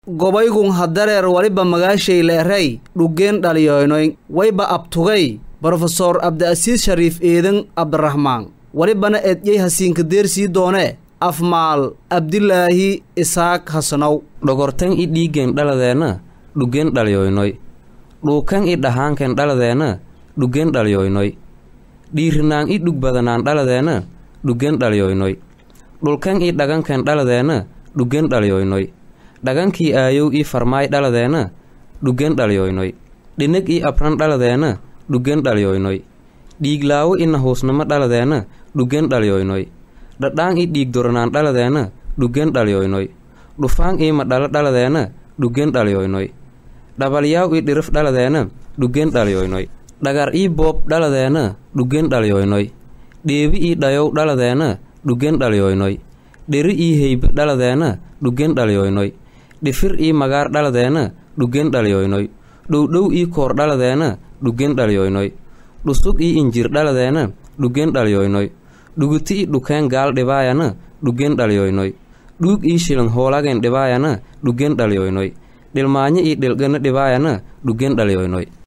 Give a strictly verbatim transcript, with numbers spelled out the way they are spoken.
gobaygun hadareer waliba magaashay leeray dhugeen dhaliyoynoy wayba abtugay Professor Abdiasiis Shariif Eedan Abdurrahmaan walibana eedyay hasiinka deersii doone afmaal Abdillaahi Isaaq Hasanow dhogortan i dhiigeen dhaladeena dhugeen dhaliyoynoy dhuukan i dhahaankan dhaladeena dhugeen dhaliyoynoy dhiirnaan i dhug badanaan dhaladeena dhugeen dhaliyoynoy dhulkan i dhagankan dhaladeena dhugeen dhaliyoynoy dhagankii aayow i farmaay dhaladeena dhugeen dhaliyoynoy dhinag i abran dhaladeena dhugeen dhaliyoynoy dhiiglaawo i nahuusnimo dhaladeena dhugeen dhaliyoynoy dhadhaan i dhiig doranaan dhaladeena dhugeen dhaliyoynoy dhufaan i madhala dhaladeena dhugeen dhaliyoynoy dhabalyaaw i dhirif dhaladeena dhugeen dhaliyoynoy dhagar ii boob dhaladeena dhugeen dhaliyoynoy dheebi ii dhayow dhaladeena dhugeen dhaliyoynoy dheri ii heybe dhaladeena dhugeen dhaliyoynoy dhifir ii magaar dhaladeena dhugeen dhaliyoynoy dhowdhow ii koor dhaladeena dhugeen dhaliyoynoy dhusug ii injir dhaladeena dhugeen dhaliyoynoy dhuguti i dhukeen gaal dhibaayana dhugeen dhaliyoynoy dhuug ii shilan hoolagen dhibaayana dhugeen dhaliyoynoy dhilmaanyo ii dhilgana dhibaayana dhugeen dhaliyoynoy